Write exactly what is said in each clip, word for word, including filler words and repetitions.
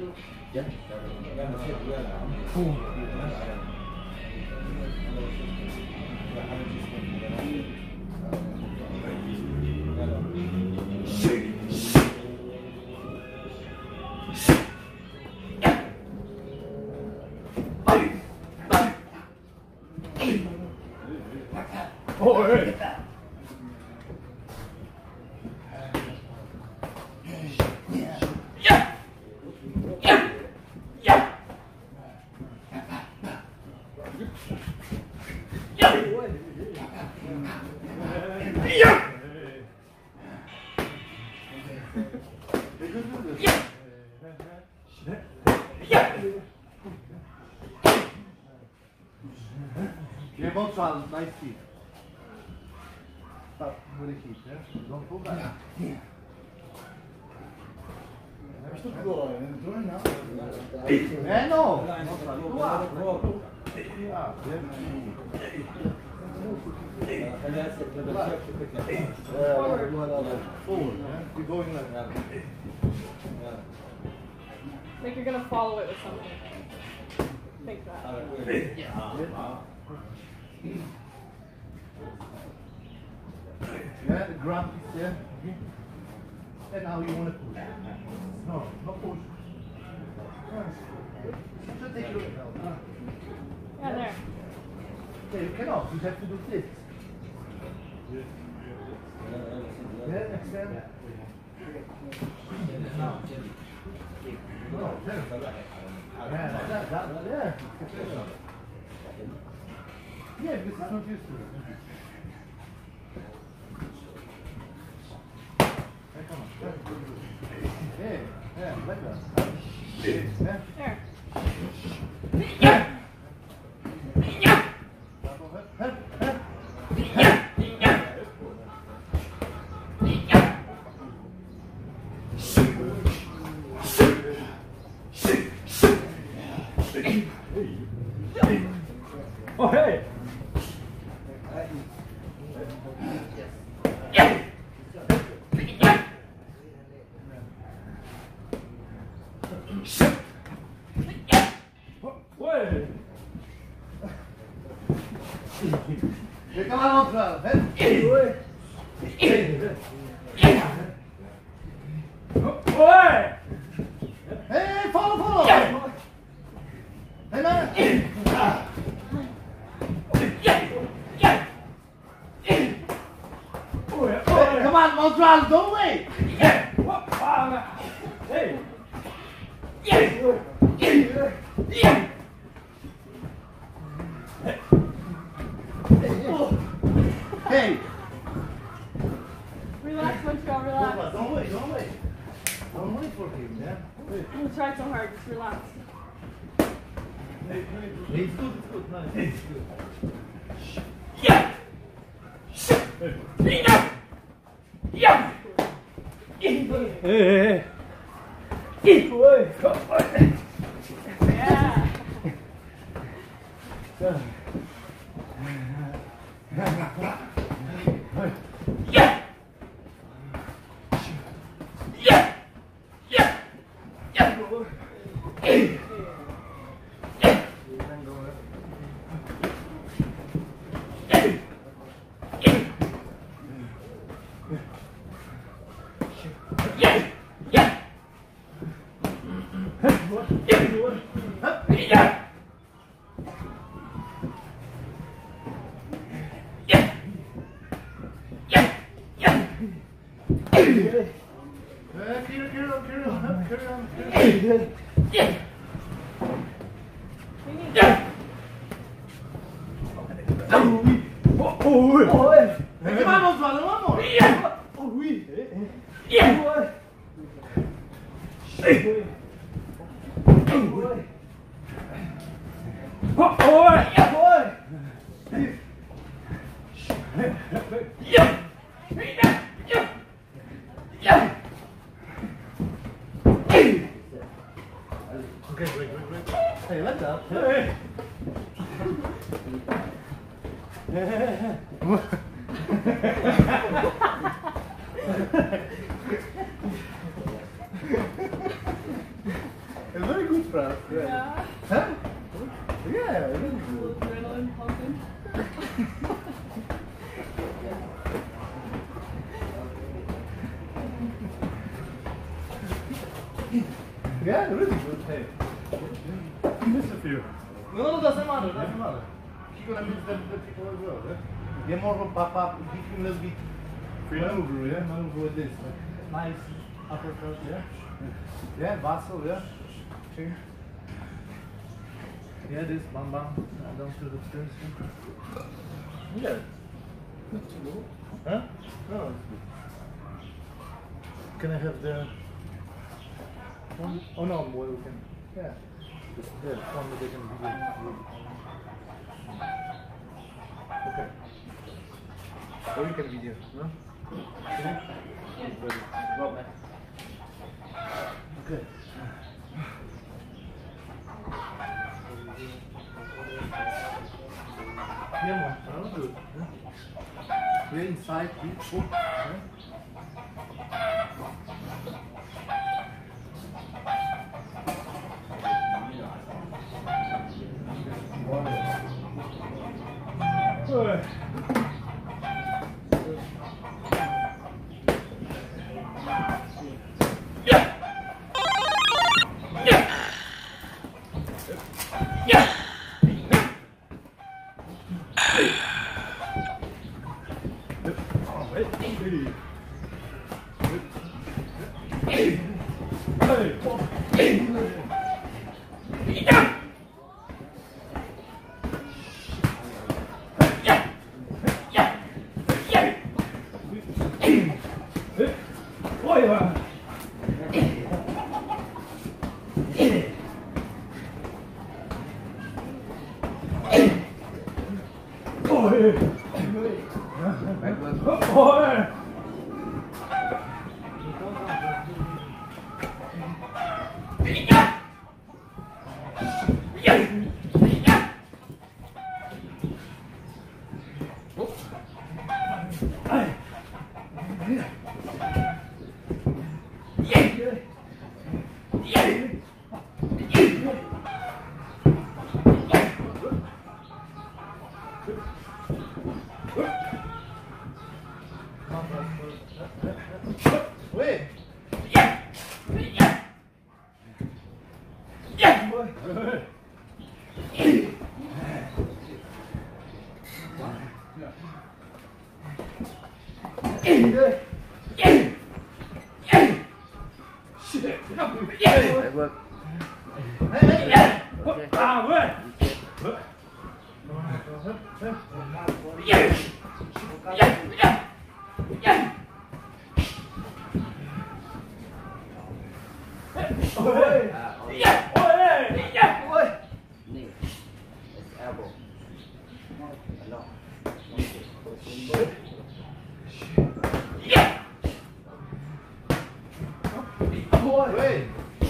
Yeah. Oh, hey. You're both trying nice feet. But with a keep, yeah? Don't pull back. Yeah. Eh no! Tu Forward, yeah? You're going like that. Like you're gonna follow it with something. Think that. Yeah. Yeah, the grab is there. And now you want to push. No, not push. Just take a look now. Yeah, there. Yeah, you cannot. You have to do this. Yeah, extend. No. No, there. Yeah, that, that, yeah. Yeah, because it's not used to it. Hey, come on. Yeah, yeah, like that. Yeah. There. Yeah. Yeah. Oh, hey! Hey, come on, Oswald. Hey, hey, follow, follow. Hey, man. Come on, Oswald, go away. Hey. Hey! Relax, Montreal, relax. Don't wait, don't wait. Don't wait for him, yeah? Don't try so hard, just relax. It's good, it's good, nice. It's good. Yeah! Yeah! Hey, hey, hey. Yeah. Yeah! Yeah! Yeah! Yeah! Hey! Yeah! Yeah! Yeah! Yeah! Carry on, carry on, carry on, carry on. Yeah! Yeah. Oh, oui. Oh, oh, oui. Oh, ouais. Come on, Oswald, one more. Yeah! Oh, oui. Yeah! Hey. Oh, oh, ouais. Yeah! Yeah! Yeah! Yeah! Okay, great, great, great. Hey, let that. Hey. proud. Yeah. Yeah. Huh? Yeah, really A little good. adrenaline pumping. Yeah, really good. Hey. Miss a few. No, no, doesn't matter, doesn't matter. You're gonna miss the, the people as well, yeah? Get more of a pop up, give him a little bit maneuver, yeah? Maneuver with this. Like, nice uppercut, yeah? Yeah, Vassal, yeah? Change. Yeah, this, bam bam, uh, down to the stairs. Yeah. Not too low. Huh? No, it's good. Can I have the one? Oh no, well, we can. Yeah. Just there, one that they can video. Okay. Or you can video, no? Okay. Okay. Yeah, man. Oh, good. Yeah, inside, deep. Oh. Yeah. Wait. Wait.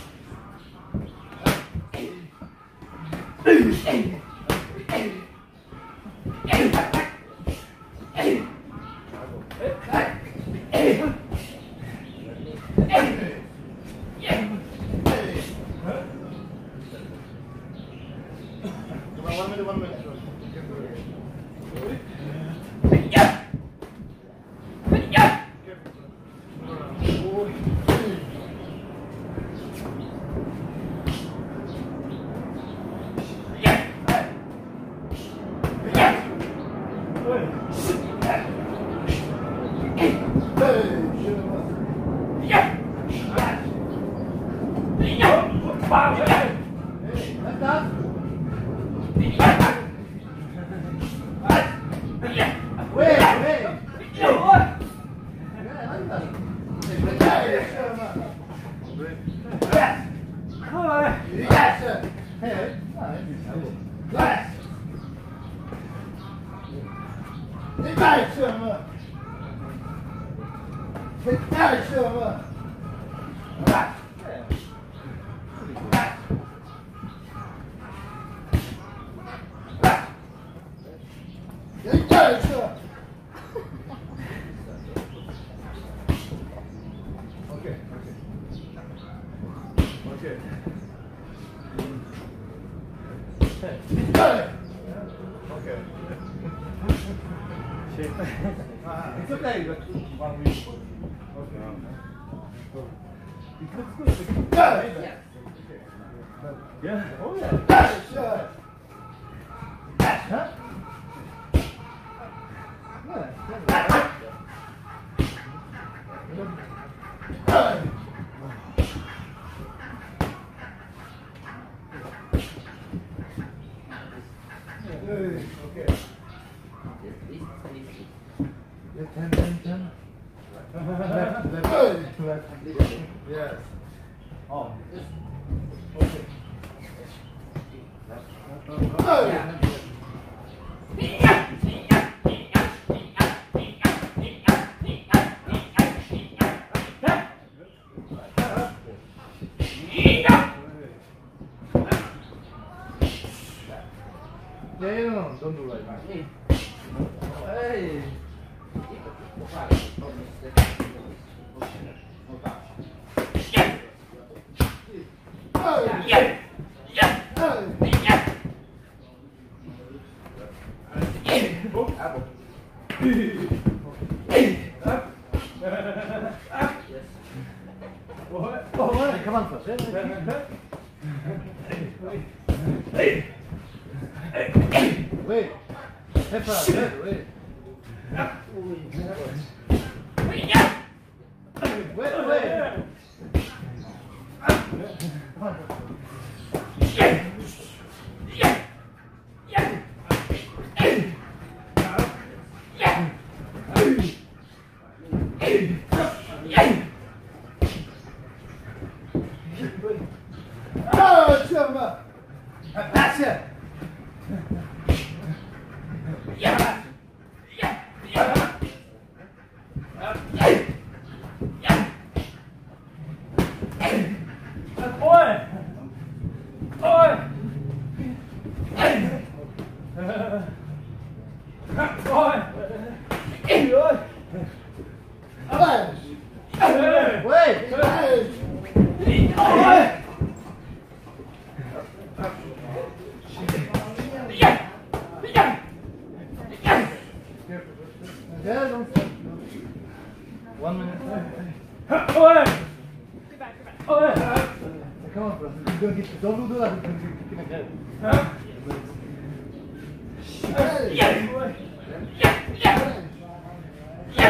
One minute, one minute. Hey. Okay. It's okay, but one week. Okay. It looks good. Yeah. Yeah. Oh yeah. Sure. Huh? Okay. ten, ten, ten. Left, left, left. Yes. Oh. Okay. Yeah, yeah, no, don't do like that. Hey. Hey, come on, first. Hey. Wait. Pepper, wait. Wait, wait. Oh, chama! Acha! Yeah! Yeah! Yeah! Oi! Oi! Oi! Wait! One minute. Oi! Get back, get back. Oi! Come on, bro. You're gonna get, don't do that. You're gonna get my head. Huh? Yeah! Yeah! Yeah! Yeah!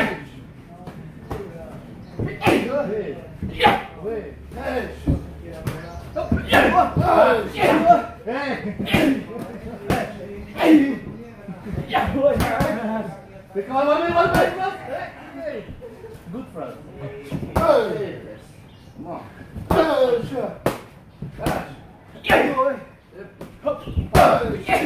Yeah! Wait. Hey! Come on, one minute, one minute, one minute. Hey! Good for us. Hey! Come on. Hey, sure. Yeah! Hop! Yeah!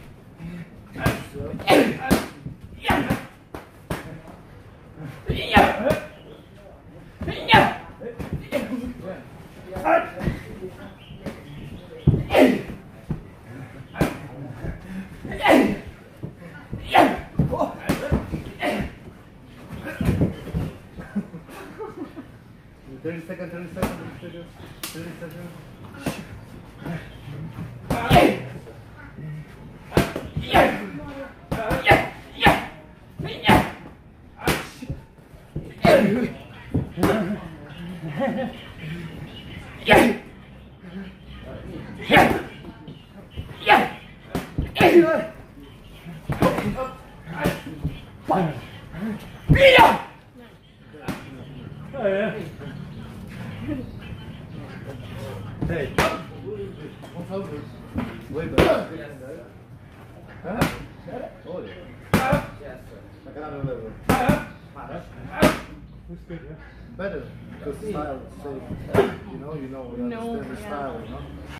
thirty seconds, thirty seconds, thirty seconds, thirty seconds. Hey, what's over? Way back. Huh? Oh, yeah. I cannot remember. Looks good, yeah. Better, because style, say, you know, you know, you No, understand the yeah. style, you know.